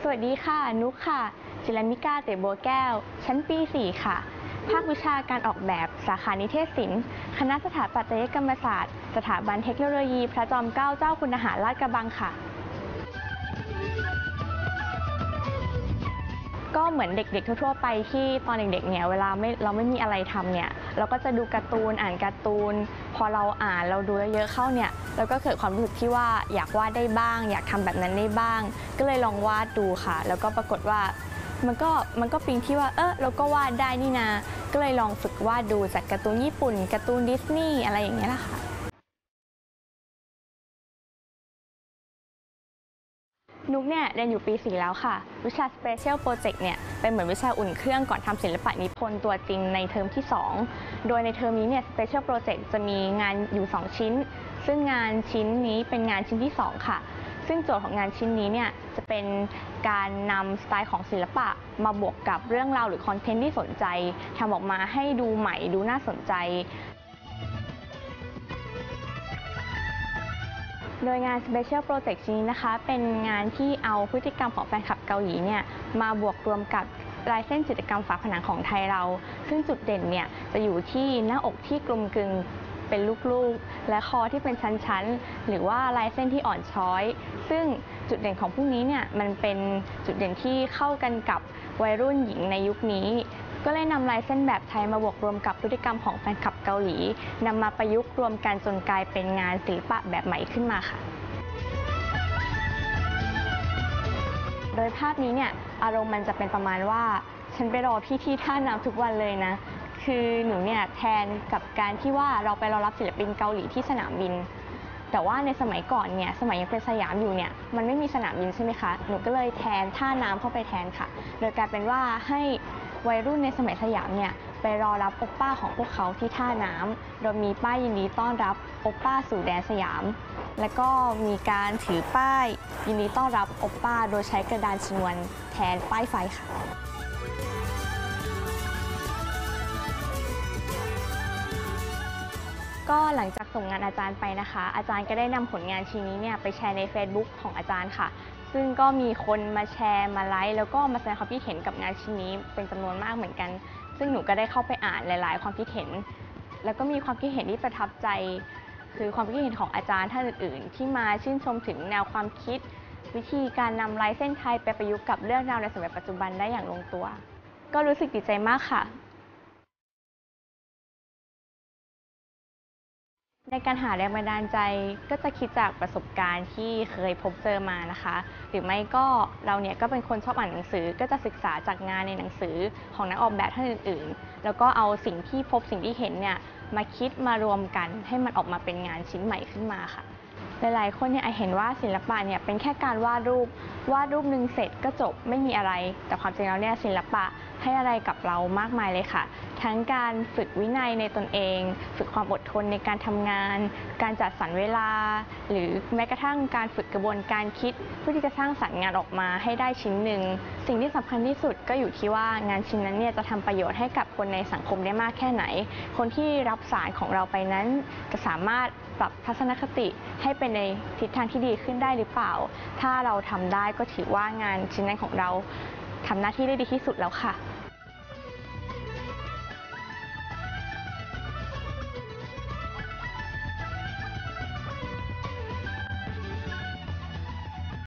สวัสดีค่ะนุกค่ะจิรมิกาเต๋อบัวแก้วชั้นปี 4 ค่ะภาควิชาการออกแบบสาขานิเทศศิลป์คณะสถาปัตยกรรมศาสตร์สถาบันเทคโนโลยีพระจอมเกล้าเจ้าคุณทหารลาดกระบังค่ะก็เหมือนเด็กๆทั่วๆไปที่ตอนเด็กๆเนี่ยเวลาเราไม่มีอะไรทำเนี่ยเราก็จะดูการ์ตูนอ่านการ์ตูนพอเราอ่านเราดูเยอะๆเข้าเนี่ยเราก็เกิดความรู้สึกที่ว่าอยากวาดได้บ้างอยากทำแบบนั้นได้บ้างก็เลยลองวาดดูค่ะแล้วก็ปรากฏว่ามันก็ปิ๊งที่ว่าเราก็วาดได้นี่นาก็เลยลองฝึกวาดดูจากการ์ตูนญี่ปุ่นการ์ตูนดิสนีย์อะไรอย่างเงี้ยแหละค่ะนุกเนี่ยเรียนอยู่ปี 4 แล้วค่ะวิชา Special Project เนี่ยเป็นเหมือนวิชาอุ่นเครื่องก่อนทำศิลปะนิพนธ์ตัวจริงในเทอมที่ 2โดยในเทอมนี้เนี่ย Special Project จะมีงานอยู่ 2 ชิ้นซึ่งงานชิ้นนี้เป็นงานชิ้นที่ 2 ค่ะซึ่งโจทย์ของงานชิ้นนี้เนี่ยจะเป็นการนำสไตล์ของศิลปะมาบวกกับเรื่องราวหรือคอนเทนต์ที่สนใจทำออกมาให้ดูใหม่ดูน่าสนใจโดยงาน Special Project ชิ้นนี้นะคะเป็นงานที่เอาพฤติกรรมของแฟนคลับเกาหลีเนี่ยมาบวกรวมกับลายเส้นจิตรกรรมฝาผนังของไทยเราซึ่งจุดเด่นเนี่ยจะอยู่ที่หน้าอกที่กลมกลึงเป็นลูกๆและคอที่เป็นชั้นๆหรือว่าลายเส้นที่อ่อนช้อยซึ่งจุดเด่นของพวกนี้เนี่ยมันเป็นจุดเด่นที่เข้ากันกับวัยรุ่นหญิงในยุคนี้ก็เลยนำลายเส้นแบบไทยมาบวกรวมกับพฤติกรรมของแฟนคลับเกาหลีนำมาประยุกต์รวมกันจนกลายเป็นงานศิลปะแบบใหม่ขึ้นมาค่ะโดยภาพนี้เนี่ยอารมณ์มันจะเป็นประมาณว่าฉันไปรอพี่ที่ท่าน้ำทุกวันเลยนะคือหนูเนี่ยแทนกับการที่ว่าเราไปรอรับศิลปินเกาหลีที่สนามบินแต่ว่าในสมัยก่อนเนี่ยสมัยยังเป็นสยามอยู่เนี่ยมันไม่มีสนามบินใช่ไหมคะหนูก็เลยแทนท่าน้ำเข้าไปแทนค่ะโดยกลายเป็นว่าให้วัยรุ่นในสมัยสยามเนี่ยไปรอรับโอปป้าของพวกเขาที่ท่าน้ำโดยมีป้ายยินดีต้อนรับโอปป้าสู่แดนสยามและก็มีการถือป้ายยินดีต้อนรับโอปป้าโดยใช้กระดานชนวนแทนป้ายไฟค่ะก็หลังจากส่งงานอาจารย์ไปนะคะอาจารย์ก็ได้นำผลงานชิ้นนี้เนี่ยไปแชร์ใน Facebook ของอาจารย์ค่ะซึ่งก็มีคนมาแชร์มาไลค์แล้วก็มาแสดงความคิดเห็นกับงานชิ้นนี้เป็นจำนวนมากเหมือนกันซึ่งหนูก็ได้เข้าไปอ่านหลายๆความคิดเห็นแล้วก็มีความคิดเห็นที่ประทับใจคือความคิดเห็นของอาจารย์ท่านอื่นๆที่มาชื่นชมถึงแนวความคิดวิธีการนำลายเส้นไทยไปประยุกต์กับเรื่องราวในสมัยปัจจุบันได้อย่างลงตัวก็รู้สึกดีใจมากค่ะในการหาแรงบันดาลใจก็จะคิดจากประสบการณ์ที่เคยพบเจอมานะคะหรือไม่ก็เราเนี่ยก็เป็นคนชอบอ่านหนังสือก็จะศึกษาจากงานในหนังสือของนักออกแบบท่านอื่นๆแล้วก็เอาสิ่งที่พบสิ่งที่เห็นเนี่ยมาคิดมารวมกันให้มันออกมาเป็นงานชิ้นใหม่ขึ้นมาค่ะหลายๆคนเนี่ยเห็นว่าศิลปะเนี่ยเป็นแค่การวาดรูปหนึ่งเสร็จก็จบไม่มีอะไรแต่ความจริงแล้วเนี่ยศิลปะให้อะไรกับเรามากมายเลยค่ะทั้งการฝึกวินัยในตนเองฝึกความอดทนในการทำงานการจัดสรรเวลาหรือแม้กระทั่งการฝึกกระบวนการคิดเพื่อที่จะสร้างสรรค์งานออกมาให้ได้ชิ้นหนึ่งสิ่งที่สำคัญที่สุดก็อยู่ที่ว่างานชิ้นนั้นเนี่ยจะทำประโยชน์ให้กับคนในสังคมได้มากแค่ไหนคนที่รับสารของเราไปนั้นจะสามารถปรับทัศนคติให้เป็นในทิศทางที่ดีขึ้นได้หรือเปล่าถ้าเราทำได้ก็ถือว่างานชิ้นนั้นของเราทำหน้าที่ได้ดีที่สุดแล้วค่ะ